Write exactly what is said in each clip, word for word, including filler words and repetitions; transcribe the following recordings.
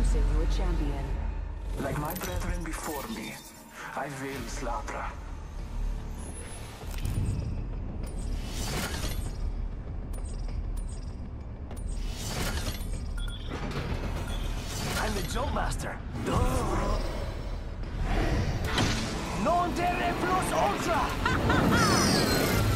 Introducing your champion. Like my brethren before me, I veil Slatra. I'm the jump master. Duh. Non terre plus ultra!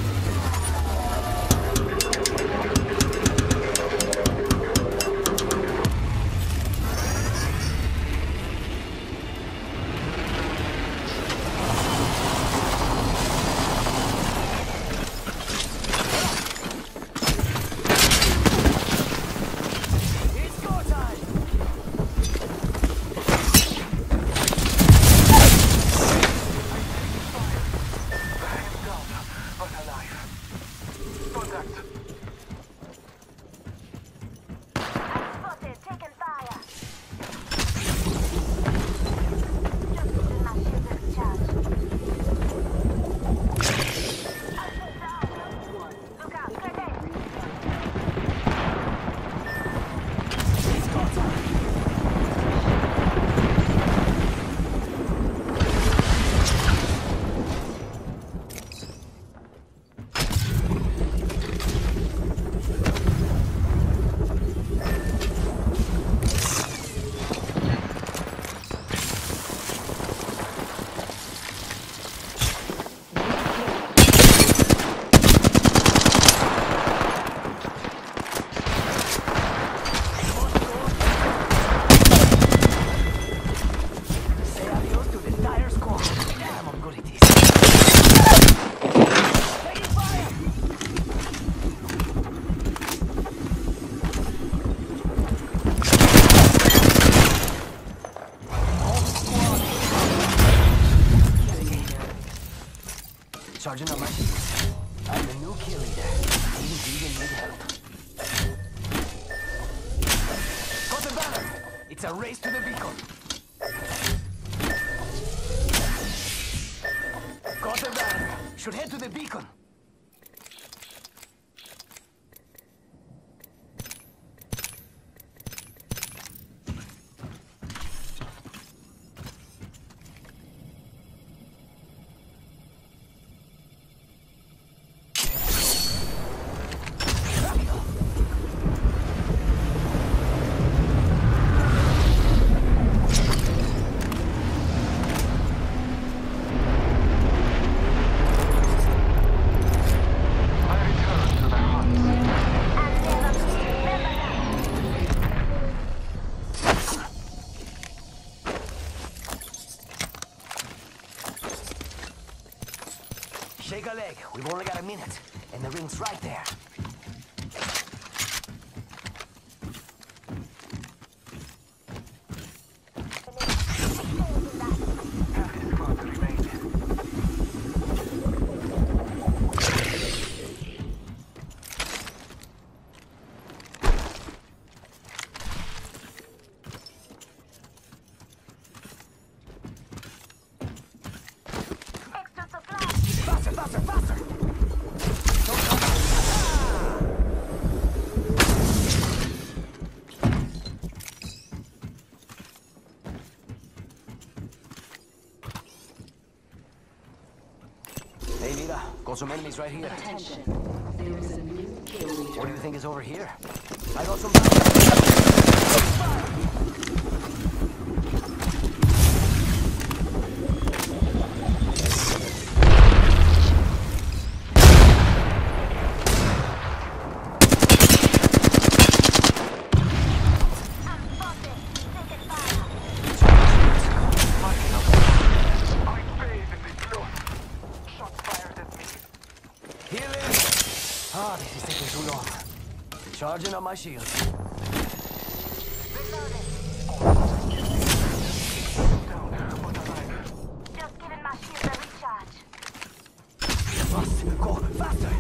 Charging on my shields. I'm the new kill leader. Team Vegan need help. Got the banner! It's a race to the beacon. Got the banner. Should head to the beacon. Shake a leg. We've only got a minute, and the ring's right there. Faster, faster, faster! Hey, Mira, got some enemies right here. Attention. There is a new kill leader. What do you think is over here? I got some... Ah, this is taking too long. Charging on my shield. Reloading. Just giving my shield a recharge. Must go faster.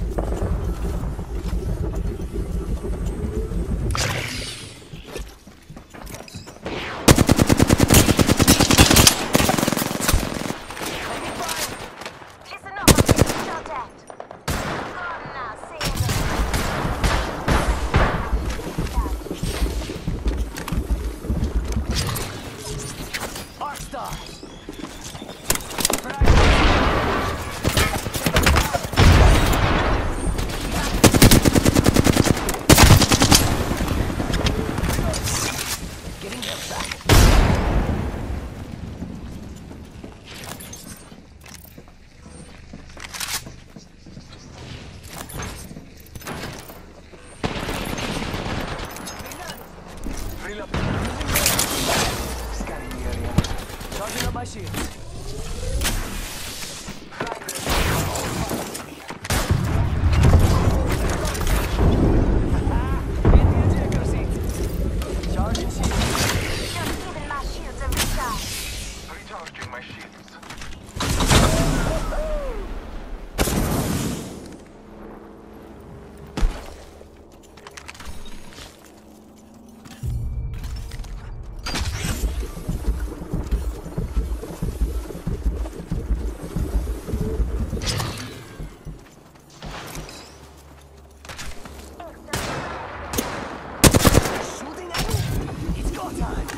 Listen up, I'm getting shot at. Come now, say it. my shields. Charging shields. Just giving my shields a recharge. Recharging my shields. Shooting at me. It's go time.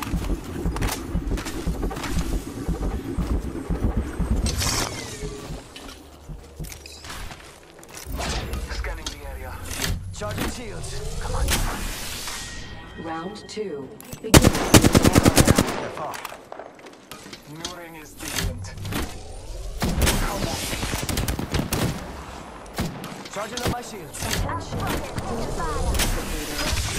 Scanning the area. Charging shields. Come on, come on. Round two. Begin. They're far. New ring is deviant. Charging up my shields. I'm spotted. Fire.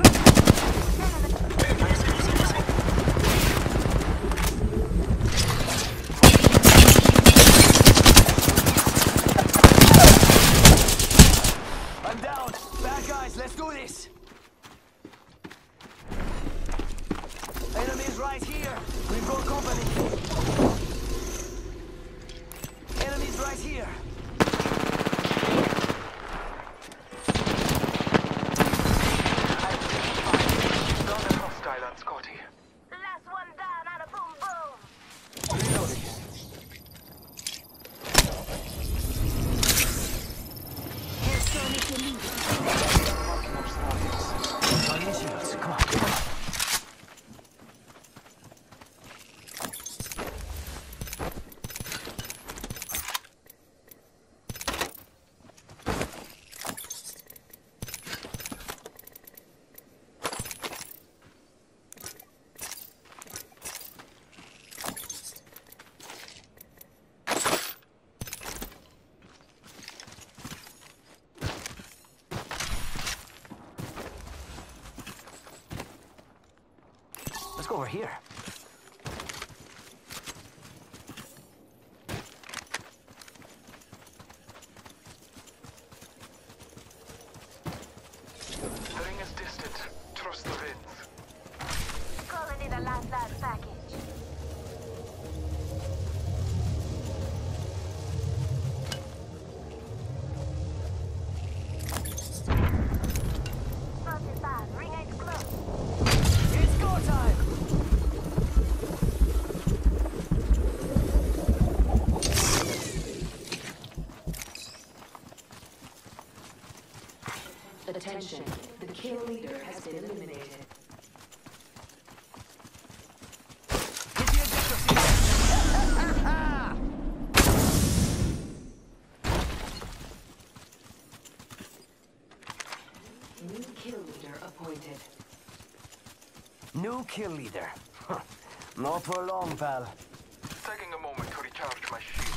I'm down. Bad guys, let's do this. Enemies right here. We've got company. Enemies right here. Down a hostile on Scotty. Last one down out of boom boom. Reloading. Marking up surroundings. Charging shields. Come on, come on. Let's go over here. The ring is distant. Trust the winds. Calling it a lifeline package. forty-five. Ring ain't close. It's go time. Attention. The kill leader has been eliminated. Get the ejector seat. New kill leader appointed. New kill leader. Huh. Not for long, pal. Taking a moment to recharge my shield.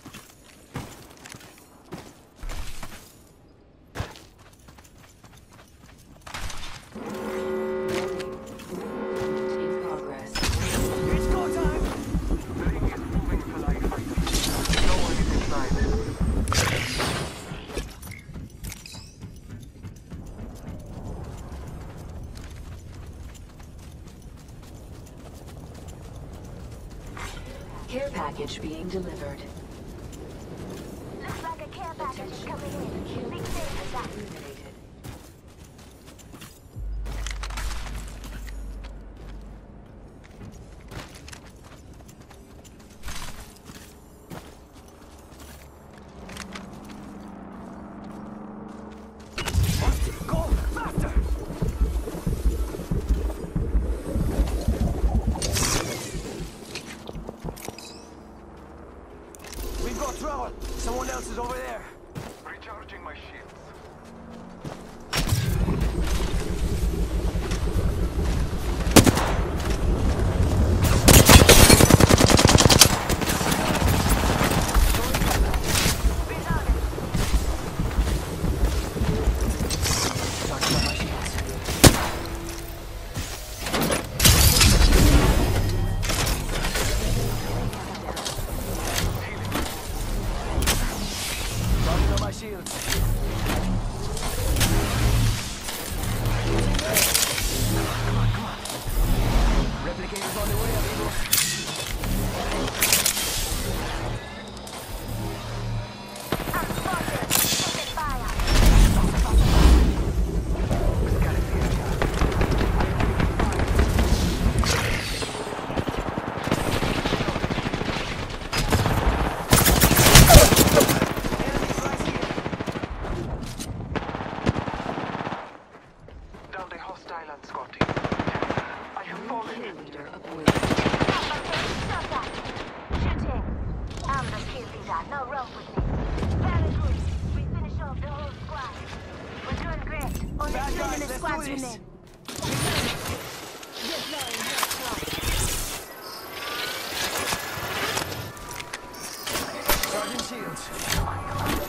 In progress. It's go time. The ring is moving for light fighters. No one is inside. Care package being delivered. Looks like a care package is Attention. coming The in. kill Big leader thing has is been that. eliminated. Go faster. Replicators on the way, amigos. I'm spotted. Taking fire. Down the hostile and Scotty. I have fallen. Kill leader upward. I'm getting shot at. Shooting. I'm the kill leader. No wrong with me. Very good. We finish off the whole squad. We're doing great. Only Bad three guys, minute let's squads do this. remain. Sergeant Shields.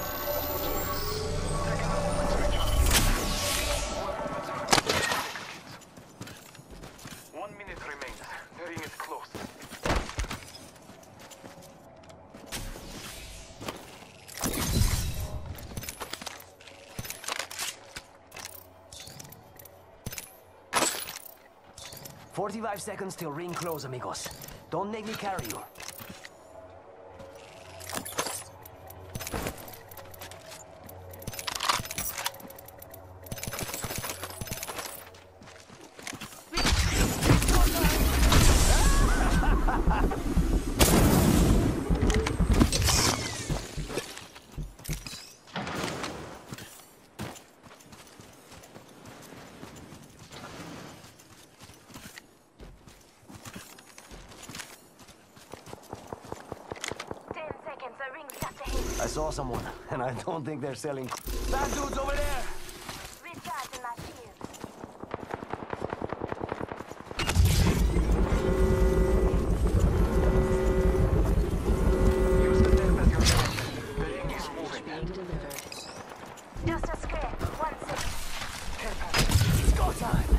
One minute remains. The ring is close. Forty-five seconds till ring close, amigos. Don't make me carry you. Ten seconds. The ring's got to hit. I saw someone, and I don't think they're selling. Bad dudes over there! Recharging my shields. Use the net as your friend. The ring is moving. Being delivered. Just a scrape. One sec. It's go time!